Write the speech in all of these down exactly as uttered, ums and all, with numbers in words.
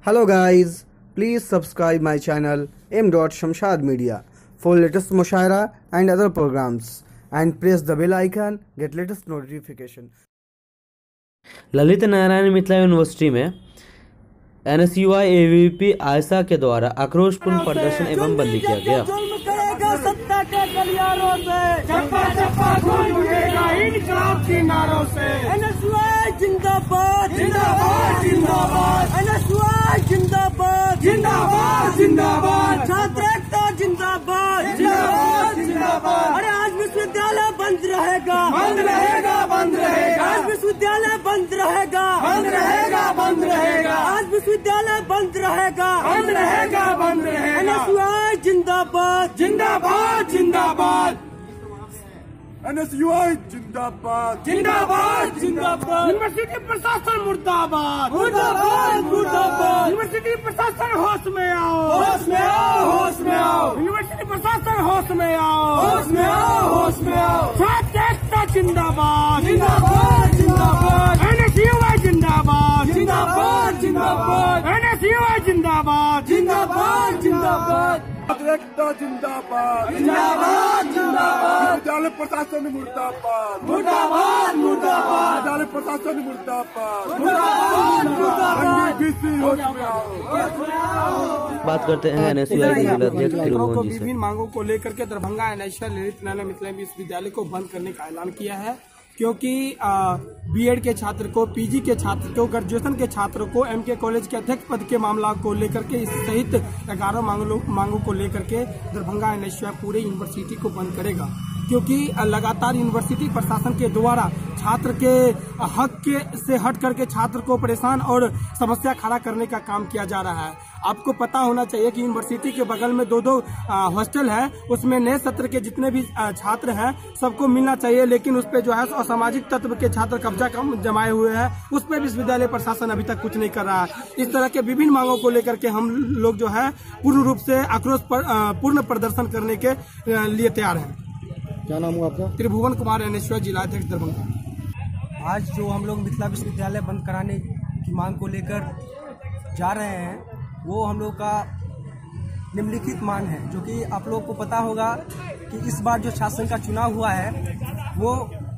Hello guys, please subscribe my channel M. Shamshad Media for latest mushaira and other programs and press the bell icon get latest notification. Lalit Narayan Mithila university में N S U I A V P AISA के द्वारा आक्रोशपूर्ण प्रदर्शन एवं बंदी किया गया। सत्ता के गलियारों से चप्पा चप्पा खून उठेगा इनकलाब के नारों से। एन एस यू आई जिंदाबाद जिंदाबाद जिंदाबाद। एन एस यू आई जिंदाबाद जिंदाबाद जिंदाबाद। छात्र एकता जिंदाबाद जिंदाबाद जिंदाबाद। अरे आज विश्वविद्यालय बंद रहेगा बंद रहेगा बंद रहेगा। आज विश्वविद्यालय बंद रहेगा बंद रहेगा बंद रहेगा। आज विश्वविद्यालय बंद रहेगा बंद रहेगा बंद रहेगा। एन एस यू आई जिंदाबाद जिंदाबाद जिंदाबाद। एन एस यू आई जिंदाबाद जिंदाबाद जिंदाबाद। यूनिवर्सिटी प्रशासन मुर्दाबाद मुर्दाबाद मुर्दाबाद। यूनिवर्सिटी प्रशासन होश में आओ होश में आओ होश में आओ। यूनिवर्सिटी प्रशासन होश में आओ होश में आओ होश में आओ। छात्र एकता जिंदाबाद जिंदाबाद जिंदाबाद। एन एस यू आई जिंदाबाद जिंदाबाद जिंदाबाद। एन एस यू आई जिंदाबाद जिंदाबाद जिंदाबाद। एकता जिंदाबाद जिंदाबाद जिंदाबाद। विद्यालय प्रशासन मुर्दाबाद मुर्दाबाद मुर्दाबाद। विद्यालय प्रशासन मुर्दाबाद मुर्दाबाद मुर्दाबाद। बात करते हैं एन एस यू आई के अध्यक्ष त्रिभुवन जी से। विभिन्न मांगों को लेकर के Darbhanga N S U I Lalit Narayan Mithila विश्वविद्यालय को बंद करने का ऐलान किया है, क्योंकि बीएड के छात्र को, पीजी के छात्र को, ग्रेजुएशन के छात्रों को, एमके कॉलेज के अध्यक्ष पद के मामला को लेकर के इस सहित ग्यारह मांगों को लेकर के Darbhanga N S U I पूरे यूनिवर्सिटी को बंद करेगा, क्योंकि लगातार यूनिवर्सिटी प्रशासन के द्वारा छात्र के हक के से हट करके छात्र को परेशान और समस्या खड़ा करने का काम किया जा रहा है। आपको पता होना चाहिए कि यूनिवर्सिटी के बगल में दो दो हॉस्टल है, उसमें नए सत्र के जितने भी छात्र हैं सबको मिलना चाहिए, लेकिन उस पर जो है असामाजिक तत्व के छात्र कब्जा जमाए हुए हैं, उस पर विश्वविद्यालय प्रशासन अभी तक कुछ नहीं कर रहा है। इस तरह के विभिन्न मांगों को लेकर के हम लोग जो है पूर्ण रूप से आक्रोश पूर्ण प्रदर्शन करने के लिए तैयार है। क्या नाम हुआ आपका? Tribhuvan Kumar N S U I जिला अध्यक्ष दरभंगा। आज जो हम लोग मिथिला विश्वविद्यालय बंद कराने की मांग को लेकर जा रहे हैं, वो हम लोग का निम्नलिखित मांग है, जो कि आप लोग को पता होगा कि इस बार जो शासन का चुनाव हुआ है वो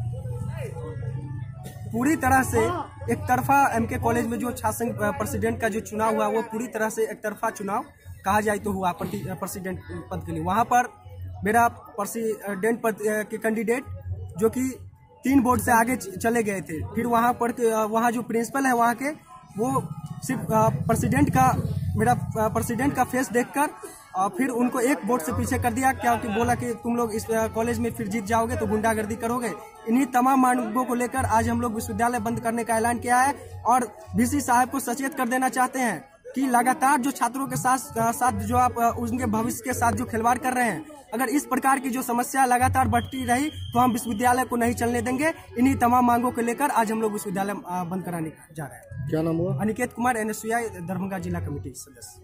पूरी तरह से एक तरफा, एमके कॉलेज में जो शासन प्रेसिडेंट का जो चुनाव हुआ वो पूरी तरह से एक तरफा चुनाव कहा जाए तो हुआ प्रेसिडेंट पद के लिए। वहाँ पर मेरा प्रेसिडेंट पद के कैंडिडेट जो कि तीन वोट से आगे चले गए थे, फिर वहाँ पर वहाँ जो प्रिंसिपल है वहाँ के, वो सिर्फ प्रेसिडेंट का, मेरा प्रेसिडेंट का फेस देखकर फिर उनको एक वोट से पीछे कर दिया, क्या कि बोला कि तुम लोग इस कॉलेज में फिर जीत जाओगे तो गुंडागर्दी करोगे। इन्हीं तमाम मांगों को लेकर आज हम लोग विश्वविद्यालय बंद करने का ऐलान किया है और वीसी साहब को सचेत कर देना चाहते हैं कि लगातार जो छात्रों के साथ साथ जो आप उनके भविष्य के साथ जो खिलवाड़ कर रहे हैं, अगर इस प्रकार की जो समस्या लगातार बढ़ती रही तो हम विश्वविद्यालय को नहीं चलने देंगे। इन्हीं तमाम मांगों को लेकर आज हम लोग विश्वविद्यालय बंद कराने जा रहे हैं। क्या नाम हुआ? Aniket Kumar, N S U I Darbhanga जिला कमेटी सदस्य।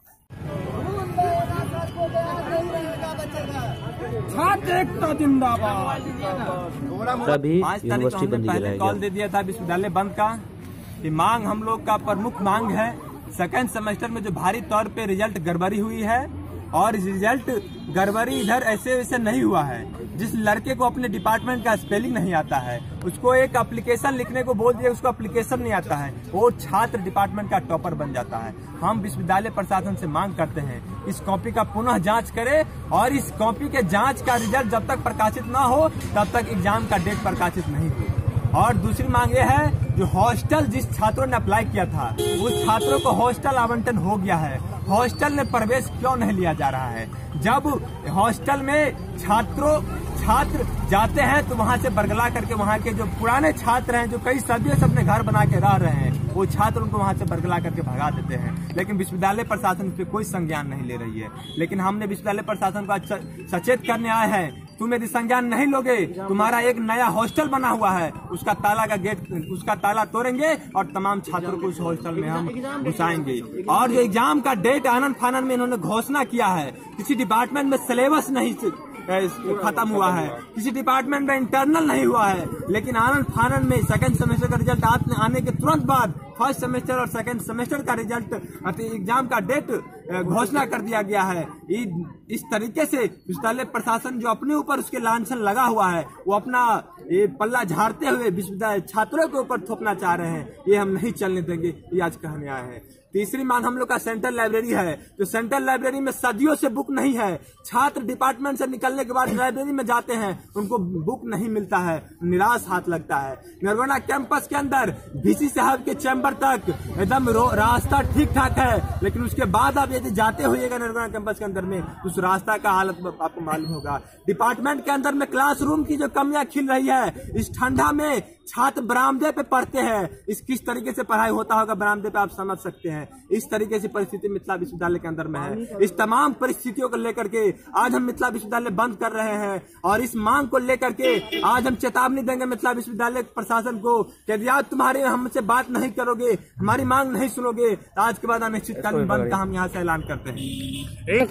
छात्र एकता जिंदाबाद। तभी पाँच तारीख को हमने पहले कॉल दे दिया था विश्वविद्यालय बंद का। ये मांग हम लोग का प्रमुख मांग है। सेकेंड सेमेस्टर में जो भारी तौर पे रिजल्ट गड़बड़ी हुई है, और रिजल्ट गड़बड़ी इधर ऐसे वैसे नहीं हुआ है। जिस लड़के को अपने डिपार्टमेंट का स्पेलिंग नहीं आता है, उसको एक एप्लीकेशन लिखने को बोल दिया, उसको एप्लीकेशन नहीं आता है, वो छात्र डिपार्टमेंट का टॉपर बन जाता है। हम विश्वविद्यालय प्रशासन से मांग करते हैं इस कॉपी का पुनः जांच करे, और इस कॉपी के जांच का रिजल्ट जब तक प्रकाशित न हो तब तक एग्जाम का डेट प्रकाशित नहीं हो। और दूसरी मांग ये है, जो हॉस्टल जिस छात्रों ने अप्लाई किया था उस छात्रों को हॉस्टल आवंटन हो गया है, हॉस्टल में प्रवेश क्यों नहीं लिया जा रहा है? जब हॉस्टल में छात्रों छात्र जाते हैं तो वहां से बरगला करके वहां के जो पुराने छात्र हैं, जो कई सदियों से अपने घर बना के रह रहे हैं, वो छात्र उनको वहां से बरगला करके भगा देते हैं। लेकिन विश्वविद्यालय प्रशासन इस पे कोई संज्ञान नहीं ले रही है। लेकिन हमने विश्वविद्यालय प्रशासन को सचेत करने आए हैं, तुम यदि संज्ञान नहीं लोगे, तुम्हारा एक नया हॉस्टल बना हुआ है, उसका ताला का गेट, उसका ताला तोड़ेंगे और तमाम छात्रों को उस हॉस्टल में हम घुसाएंगे। और जो एग्जाम का डेट आनंद फानन में इन्होंने घोषणा किया है, किसी डिपार्टमेंट में सिलेबस नहीं खत्म हुआ है, किसी डिपार्टमेंट में इंटरनल नहीं हुआ है, लेकिन आनंद फानन में सेकंड सेमेस्टर का रिजल्ट आने के तुरंत बाद फर्स्ट सेमेस्टर और सेकंड सेमेस्टर का रिजल्ट एग्जाम का डेट घोषणा कर दिया गया है। इस तरीके से विश्वविद्यालय प्रशासन जो अपने ऊपर उसके लांछन लगा हुआ है वो अपना ये पल्ला झाड़ते हुए विश्वविद्यालय छात्रों के ऊपर थोपना चाह रहे हैं। ये हम नहीं चलने देंगे, ये आज कहने आए हैं। तीसरी मांग हम लोग का सेंट्रल लाइब्रेरी है। जो सेंट्रल लाइब्रेरी में सदियों से बुक नहीं है, छात्र डिपार्टमेंट से निकलने के बाद लाइब्रेरी में जाते हैं, उनको बुक नहीं मिलता है, निराश हाथ लगता है। नरगोना कैंपस के अंदर वीसी साहब के चैम्बर तक एकदम रास्ता ठीक ठाक है, लेकिन उसके बाद आप यदि जाते होइएगा नरगोना कैंपस के अंदर में उस रास्ता का हालत आपको मालूम होगा। डिपार्टमेंट के अंदर में क्लासरूम की जो कमियां खिल रही है, इस ठंडा में छात्र बरामदे पे पढ़ते हैं, इस किस तरीके से पढ़ाई होता होगा बरामदे पे आप समझ सकते हैं। इस तरीके से परिस्थिति मिथिला विश्वविद्यालय के अंदर में है। इस तमाम परिस्थितियों को लेकर के आज हम मिथिला विश्वविद्यालय बंद कर रहे हैं और इस मांग को लेकर के आज हम चेतावनी देंगे मिथिला विश्वविद्यालय प्रशासन को कि यदि आप तुम्हारे हमसे बात नहीं करोगे, हमारी मांग नहीं सुनोगे, तो आज के बाद अनिश्चितकालीन बंद का हम यहाँ से ऐलान करते हैं।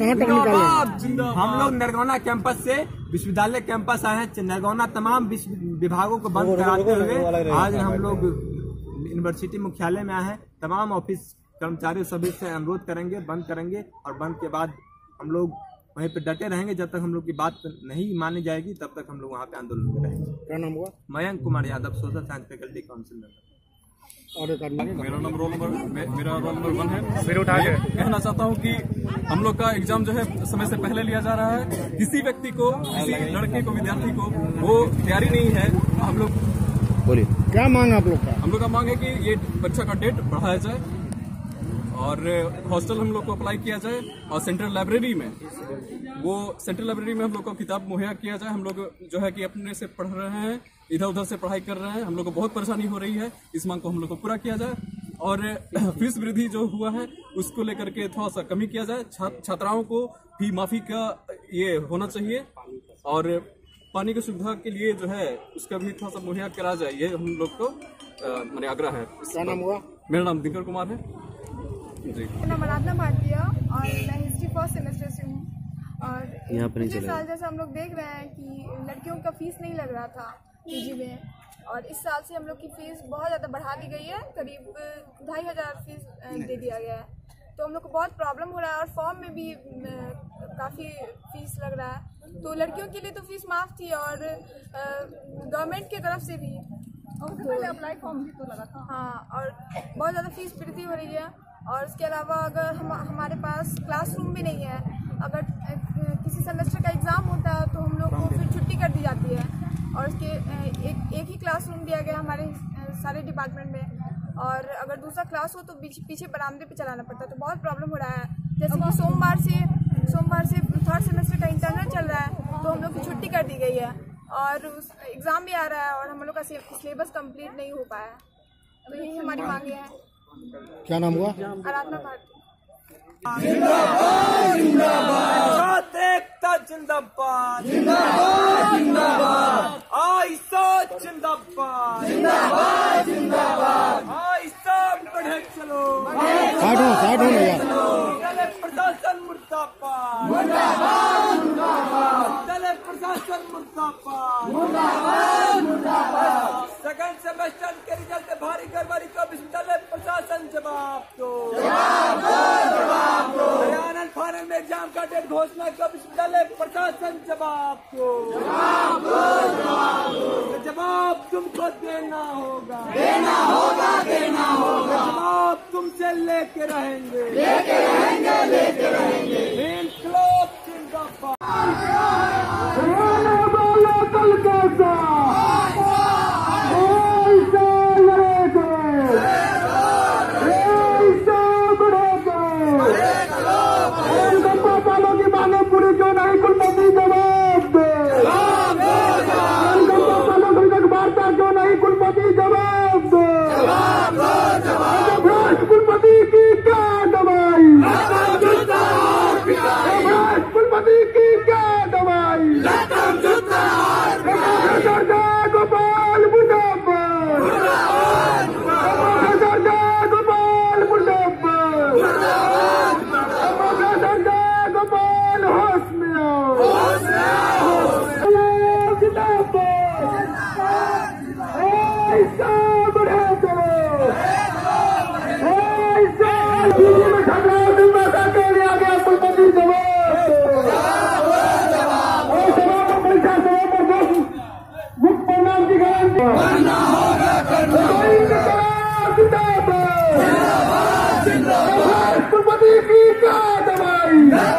हम लोग नरगोना कैंपस से विश्वविद्यालय कैंपस आए हैं। नरगोना तमाम विभागों को बंद कराते हुए आज हम लोग यूनिवर्सिटी मुख्यालय में आए हैं। तमाम ऑफिस कर्मचारी सभी से अनुरोध करेंगे, बंद करेंगे और बंद के बाद हम लोग वहीं पे डटे रहेंगे। जब तक हम लोग की बात नहीं मानी जाएगी तब तक हम लोग वहाँ पे आंदोलन में रहेंगे। क्या नाम हुआ? Mayank Kumar Yadav, social science faculty council member. और मेरा नाम रोल नंबर मेरा रोल नंबर वन है। फिर उठा के कहना चाहता हूँ कि हम लोग का एग्जाम जो है समय से पहले लिया जा रहा है। किसी व्यक्ति को, किसी लड़के को, विद्यार्थी को वो तैयारी नहीं है। हम लोग बोलिए क्या मांग आप लोग का? हम लोग का मांग है कि ये परीक्षा का डेट बढ़ाया जाए और हॉस्टल हम लोग को अप्लाई किया जाए और सेंट्रल लाइब्रेरी में वो सेंट्रल लाइब्रेरी में हम लोग को किताब मुहैया किया जाए। हम लोग जो है कि अपने से पढ़ रहे हैं, इधर उधर से पढ़ाई कर रहे हैं, हम लोग को बहुत परेशानी हो रही है। इस मांग को हम लोग को पूरा किया जाए और फीस वृद्धि जो हुआ है उसको लेकर के थोड़ा सा कमी किया जाए। छात्राओं को फी माफी का ये होना चाहिए और पानी की सुविधा के लिए जो है उसका भी थोड़ा सा मुहैया करा जाए, ये हम लोग को मेरा आग्रह है। क्या नाम हुआ? मेरा नाम दिनकर कुमार है जी। मेरा नाम आराधना भाटिया और मैं हिस्ट्री फर्स्ट सेमेस्टर से हूँ। और यहाँ पर नहीं पिछले चलेगा। साल जैसा हम लोग देख रहे हैं कि लड़कियों का फीस नहीं लग रहा था पीजी में, और इस साल से हम लोग की फीस बहुत ज़्यादा बढ़ा दी गई है। करीब ढाई हज़ार फीस दे दिया गया है, तो हम लोग को बहुत प्रॉब्लम हो रहा है और फॉर्म में भी काफ़ी फीस लग रहा है। तो लड़कियों के लिए तो फीस माफ़ थी और गवर्नमेंट की तरफ से भी तो अप्लाई फॉर्म भी तो लगा था। हाँ, और बहुत ज़्यादा फीस वृद्धि हो रही है। और इसके अलावा अगर हम हमारे पास क्लासरूम भी नहीं है, अगर किसी सेमेस्टर का एग्ज़ाम होता है तो हम लोग को फिर छुट्टी कर दी जाती है और उसके एक एक ही क्लासरूम दिया गया हमारे सारे डिपार्टमेंट में, और अगर दूसरा क्लास हो तो पीछे बरामदे पे चलाना पड़ता है। तो बहुत प्रॉब्लम हो रहा है। जैसे कि सोमवार से सोमवार से थर्ड सेमेस्टर का इंटरनल चल रहा है तो हम लोग की छुट्टी कर दी गई है और एग्ज़ाम भी आ रहा है और हम लोग का सिलेबस कंप्लीट नहीं हो पाया है। तो यही हमारी मांगे हैं। क्या नाम हुआ? आराधना भारती। जिंदाबाद जिंदाबाद एकता जिंदाबाद जिंदाबाद जिंदाबाद आइसा जिंदाबाद जिंदाबाद जिंदाबाद आइसा बढ़े चलो साइड हो साइड हो यार। दल प्रशासन मुर्दाबाद मुर्दाबाद मुर्दाबाद दल प्रशासन मुर्दाबाद मुर्दाबाद मुर्दाबाद सेकंड सेमेस्टर के रिजल्ट भारी गड़बड़ी को विश्वविद्यालय प्रशासन जवाब दो जवाब दो जवाब दो। दयानंद फाइनल में एग्जाम का डेट घोषणा को विश्वविद्यालय प्रशासन जवाब दो जवाब दो जवाब दो। जवाब तुमको देना होगा देना होगा देना होगा। जवाब तुमसे लेके रहेंगे लेके रहेंगे लेके रहेंगे। इनकलाब जिंदाबाद। कल कैसा पूरी जो नहीं कुलपति जवाब दे, वार्ता जो नहीं कुलपति जवाब दे, कुलपति की क्या दवाई, कुलपति की क्या दवाई। की क्या दवाई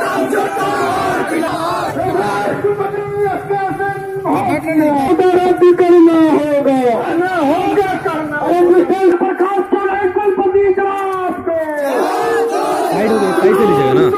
रद्द करना होगा करना होगा करना प्रकाश कुलपति जवाब दो। साइड हो गए, साइड से लीजिएगा ना।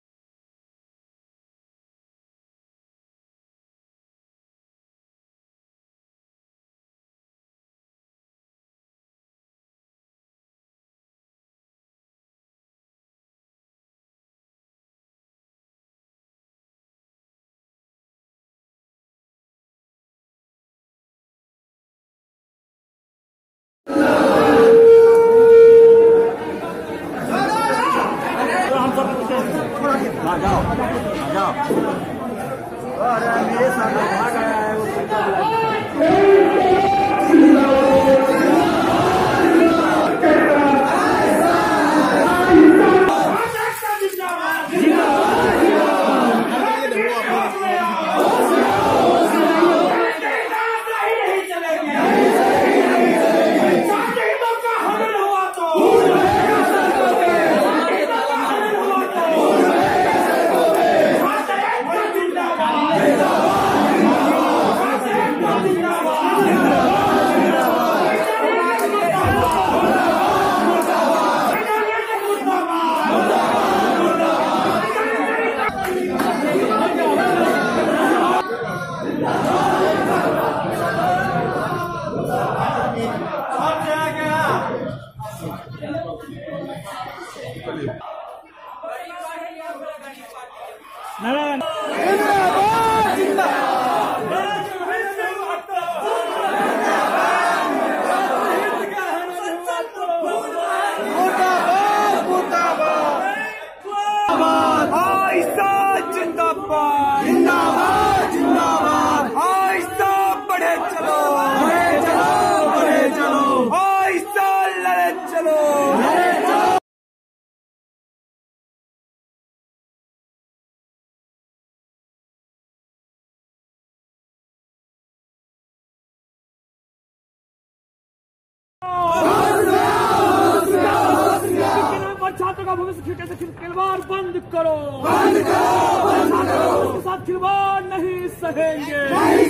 छात्रों का भविष्य कैसे खिलवाड़ बंद करो, बंद करो, बंद करो। उसके साथ खिलवाड़ नहीं सहेंगे, नहीं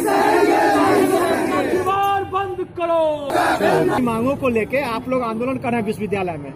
सहेंगे, खिलवाड़ बंद करो। मांगों को लेके आप लोग आंदोलन कर रहे हैं विश्वविद्यालय में।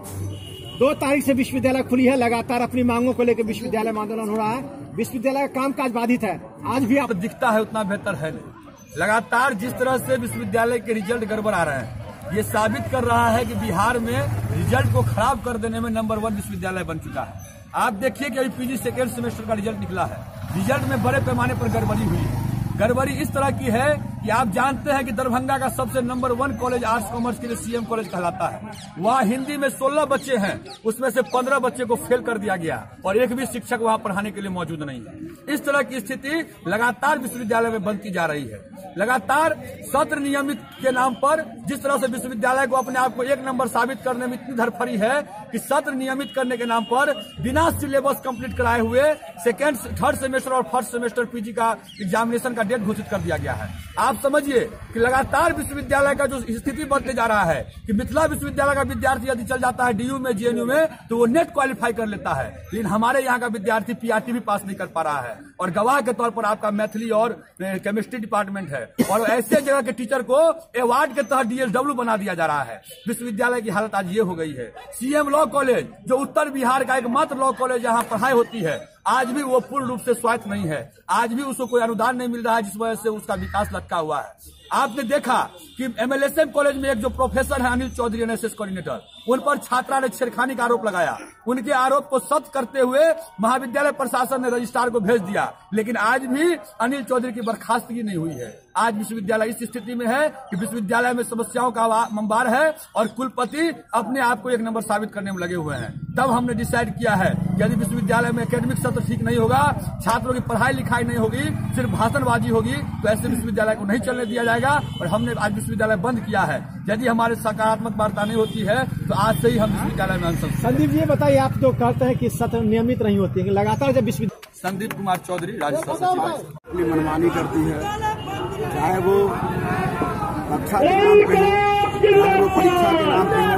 दो तारीख से विश्वविद्यालय खुली है, लगातार अपनी मांगों को लेकर विश्वविद्यालय में आंदोलन हो रहा है। विश्वविद्यालय का कामकाज बाधित है। आज भी आप दिखता है उतना बेहतर है नहीं। लगातार जिस तरह से विश्वविद्यालय के रिजल्ट गड़बड़ आ रहे हैं, ये साबित कर रहा है कि बिहार में रिजल्ट को खराब कर देने में नंबर वन विश्वविद्यालय बन चुका है। आप देखिए कि अभी पीजी सेकेंड सेमेस्टर का रिजल्ट निकला है। रिजल्ट में बड़े पैमाने पर गड़बड़ी हुई है। गड़बड़ी इस तरह की है कि आप जानते हैं कि दरभंगा का सबसे number one college arts commerce के लिए सीएम कॉलेज कहलाता है। वहाँ हिंदी में सोलह बच्चे हैं, उसमें से पंद्रह बच्चे को फेल कर दिया गया और एक भी शिक्षक वहाँ पढ़ाने के लिए मौजूद नहीं है। इस तरह की स्थिति लगातार विश्वविद्यालय में बनती जा रही है। लगातार सत्र नियमित के नाम पर जिस तरह से विश्वविद्यालय को अपने आप को एक नंबर साबित करने में इतनी धरफड़ी है कि सत्र नियमित करने के नाम पर बिना सिलेबस कंप्लीट कराए हुए सेकेंड थर्ड सेमेस्टर और फर्स्ट सेमेस्टर पीजी का एग्जामिनेशन का डेट घोषित कर दिया गया है। आप समझिए कि लगातार विश्वविद्यालय का जो स्थिति बढ़ते जा रहा है कि मिथिला विश्वविद्यालय का विद्यार्थी यदि चल जाता है डीयू में, जेएनयू में, तो वो नेट क्वालिफाई कर लेता है, लेकिन हमारे यहाँ का विद्यार्थी पीआरटी भी पास नहीं कर पा रहा है। और गवाह के तौर पर आपका मैथिली और केमिस्ट्री डिपार्टमेंट है और ऐसे जगह के टीचर को अवार्ड के तहत डीएसडब्ल्यू बना दिया जा रहा है। विश्वविद्यालय की हालत आज ये हो गई है। सीएम लॉ कॉलेज जो उत्तर बिहार का एकमात्र लॉ कॉलेज जहाँ पढ़ाई होती है, आज भी वो पूर्ण रूप से स्वायत्त नहीं है। आज भी उसको कोई अनुदान नहीं मिल रहा है, जिस वजह से उसका विकास लटका हुआ है। आपने देखा कि एमएलएसएम कॉलेज में एक जो प्रोफेसर है अनिल चौधरी, एनएसएस कोऑर्डिनेटर, उन पर छात्रा ने छेड़खानी का आरोप लगाया। उनके आरोप को सत्य करते हुए महाविद्यालय प्रशासन ने रजिस्ट्रार को भेज दिया, लेकिन आज भी अनिल चौधरी की बर्खास्तगी नहीं हुई है। आज विश्वविद्यालय इस स्थिति में है कि विश्वविद्यालय में समस्याओं का अंबार है और कुलपति अपने आप को एक नंबर साबित करने में लगे हुए हैं। तब हमने डिसाइड किया है कि यदि विश्वविद्यालय में एकेडमिक सत्र ठीक नहीं होगा, छात्रों की पढ़ाई लिखाई नहीं होगी, सिर्फ भाषणबाजी होगी, तो ऐसे विश्वविद्यालय को नहीं चलने दिया जाएगा। और हमने आज विश्वविद्यालय बंद किया है। यदि हमारे सकारात्मक वार्ता नहीं होती है तो आज से ही हम विश्वविद्यालय में अनशन। संदीप जी बताइए, आप तो कहते हैं कि सत्र नियमित नहीं होती है, लगातार जब विश्वविद्यालय। संदीप कुमार चौधरी, राज्यसभा सचिव। अपनी मनमानी करती है, चाहे वो कक्षा के नाम पे हो, चाहे वो परीक्षा के नाम पे हो,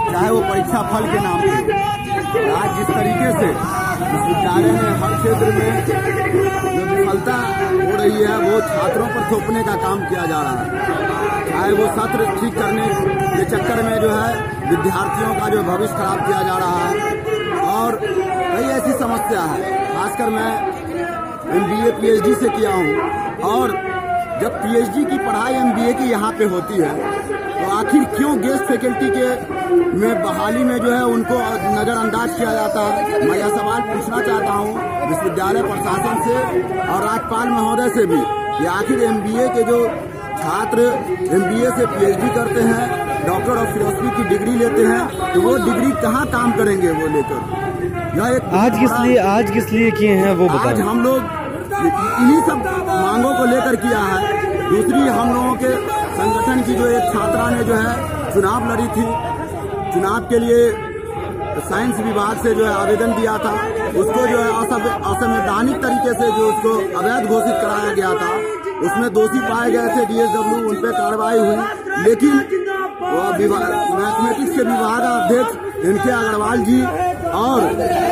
चाहे वो परीक्षा फल के नाम पे। आज जिस तरीके से विद्यालय में हर क्षेत्र में जो विफलता हो रही है वो छात्रों पर थोपने का काम किया जा रहा है। चाहे वो सत्र ठीक करने के चक्कर में जो है विद्यार्थियों का जो भविष्य खराब किया जा रहा है और कई ऐसी समस्या है। खासकर मैं एमबीए पीएचडी से किया हूँ और जब पीएचडी की पढ़ाई एमबीए की यहाँ पे होती है तो आखिर क्यों गेस्ट फैकल्टी के में बहाली में जो है उनको नजरअंदाज किया जाता है। मैं यह सवाल पूछना चाहता हूँ विश्वविद्यालय प्रशासन से और राज्यपाल महोदय से भी कि आखिर एमबीए के जो छात्र एमबीए से पीएचडी करते हैं, डॉक्टर ऑफ फिलोसफी की डिग्री लेते हैं, तो वो डिग्री कहाँ काम करेंगे वो लेकर। यह एक आज किस लिए आज किस लिए किए हैं वो बताएं। आज हम लोग इन्हीं सब मांगों को लेकर किया है। दूसरी हम लोगों के संगठन की जो एक छात्रा ने जो है चुनाव लड़ी थी, चुनाव के लिए साइंस विभाग से जो है आवेदन दिया था, उसको जो है असंवैधानिक तरीके से जो उसको अवैध घोषित कराया गया था, उसमें दोषी पाए गए थे डीएसडब्ल्यू, उन पर कार्रवाई हुई। लेकिन मैथमेटिक्स के विभाग अध्यक्ष इनके अग्रवाल जी और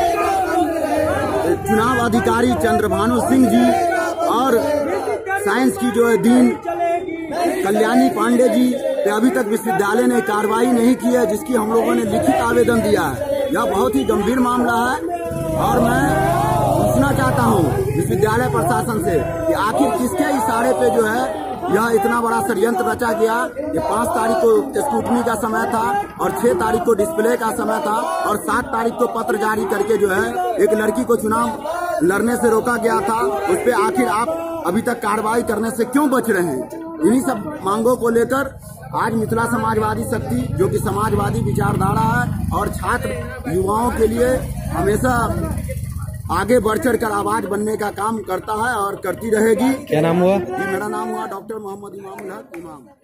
चुनाव अधिकारी चंद्रभानु सिंह जी और साइंस की जो है डीन कल्याणी पांडे जी पे अभी तक विश्वविद्यालय ने कार्रवाई नहीं की है, जिसकी हम लोगों ने लिखित आवेदन दिया है। यह बहुत ही गंभीर मामला है और मैं पूछना चाहता हूँ विश्वविद्यालय प्रशासन से कि आखिर किसके इशारे पे जो है यह इतना बड़ा षड्यंत्र रचा गया। ये पाँच तारीख को स्क्रूटनी का समय था और छह तारीख को डिस्प्ले का समय था और सात तारीख को पत्र जारी करके जो है एक लड़की को चुनाव लड़ने से रोका गया था। उस पर आखिर आप अभी तक कार्रवाई करने से क्यों बच रहे हैं? इन्हीं सब मांगों को लेकर आज मिथिला समाजवादी शक्ति, जो कि समाजवादी विचारधारा है और छात्र युवाओं के लिए हमेशा आगे बढ़ चढ़ कर आवाज बनने का काम करता है और करती रहेगी। क्या नाम हुआ? मेरा नाम हुआ डॉक्टर मोहम्मद इमामुल हक इमाम।